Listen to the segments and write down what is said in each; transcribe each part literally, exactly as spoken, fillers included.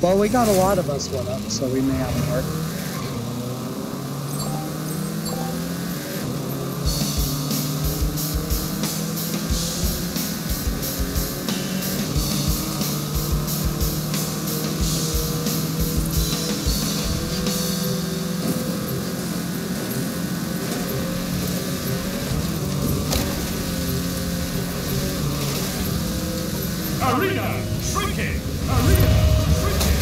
Well, we got a lot of us one up, so we may have more. Arena shrinking! Arena shrinking!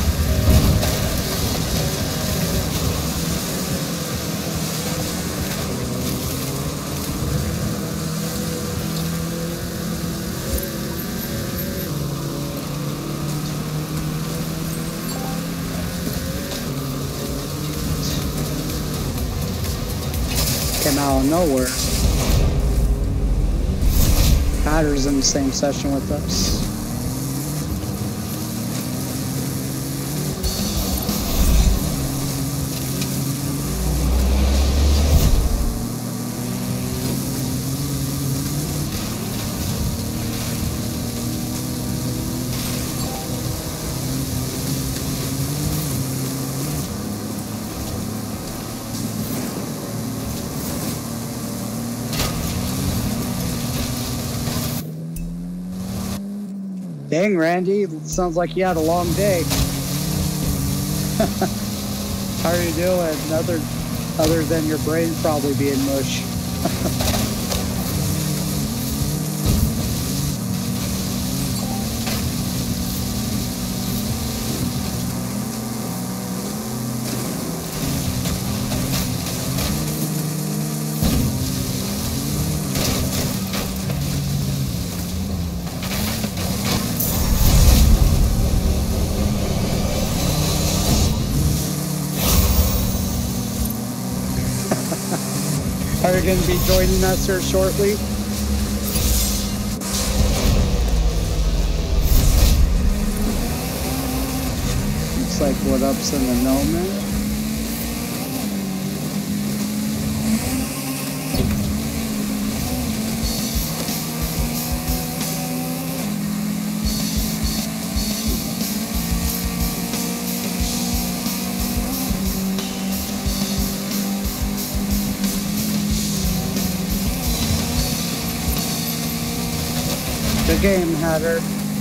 Came out of nowhere. Patter's in the same session with us. Dang, Randy, sounds like you had a long day. How are you doing? Other, other than your brain probably being mush. Are you going to be joining us here shortly? Looks like what up's in the know, man. Good game, Hatter.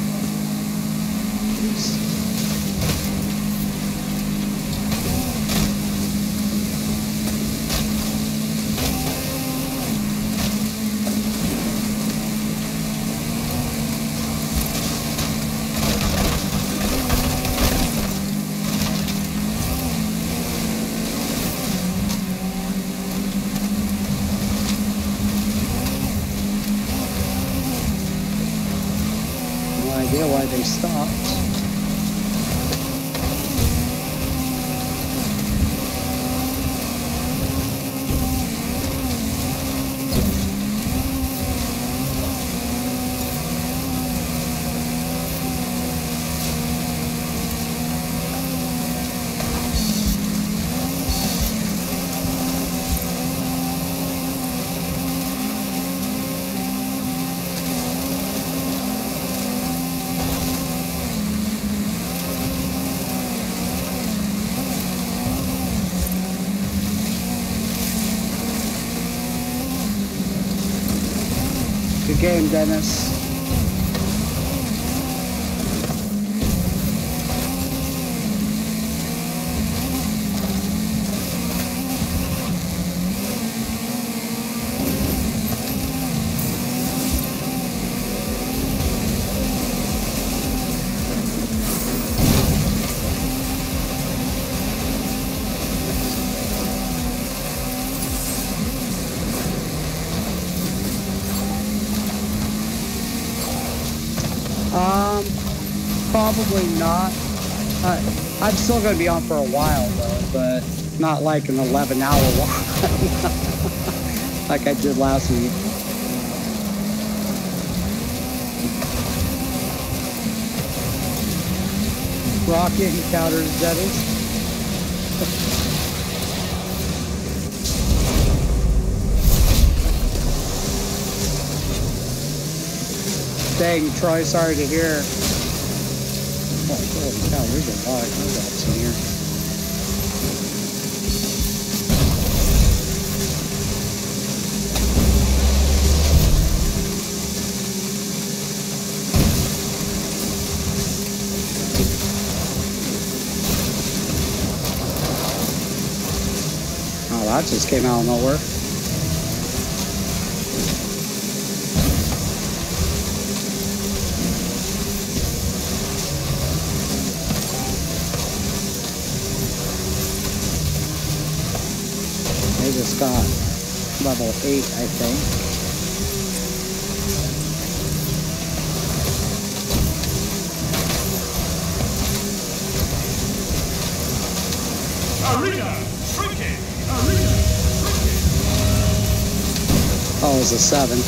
Oops. Idea why they stopped. Good game, Dennis. Um, probably not. Uh, I'm still going to be on for a while, though, but not like an eleven hour one like I did last week. Rocket encounters Dennis. Dang, Troy, sorry to hear. holy cow, there's a lot of gunshots in here. Oh, that just came out of nowhere. They just got level eight, I think. Arena shrinking. Arena shrinking. Oh, it was a seven.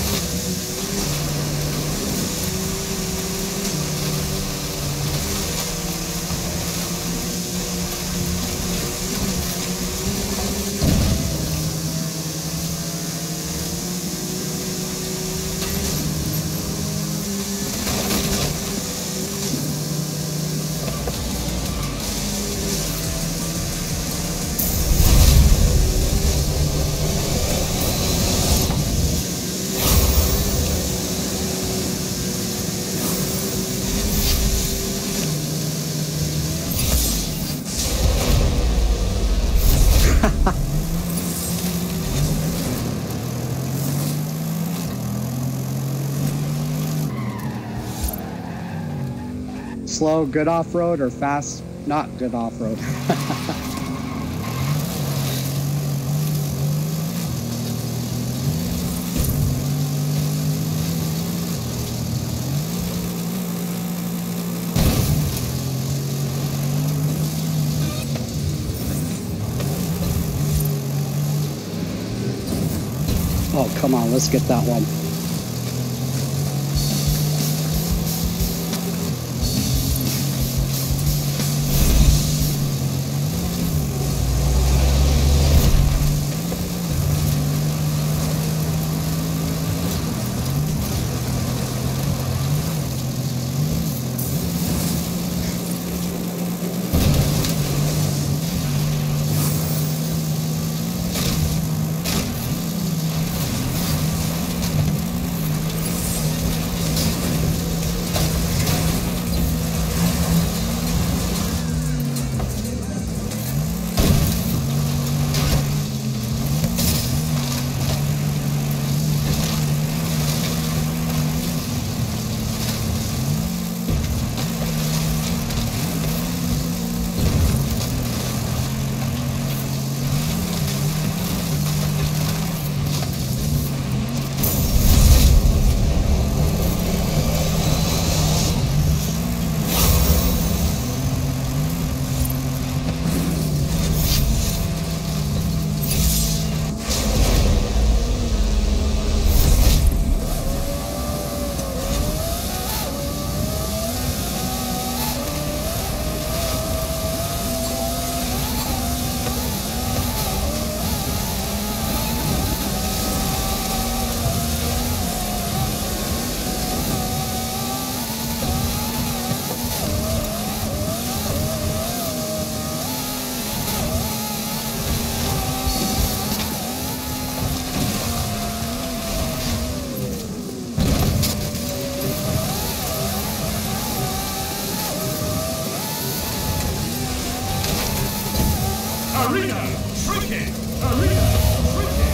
Slow, good off-road, or fast, not good off-road? Oh, come on, let's get that one. Arena shrinking. Arena shrinking.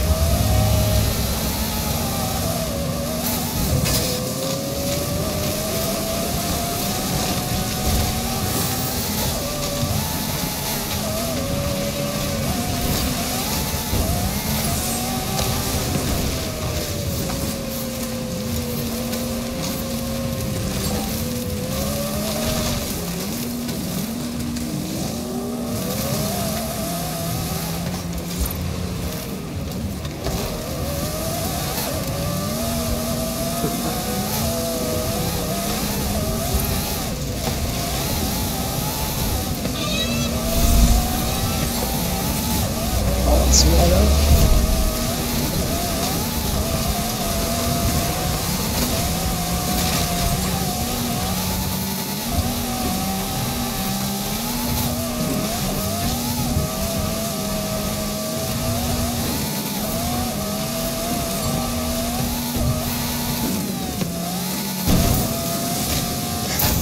Let's run up.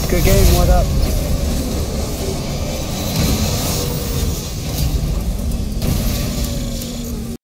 Good game, what up?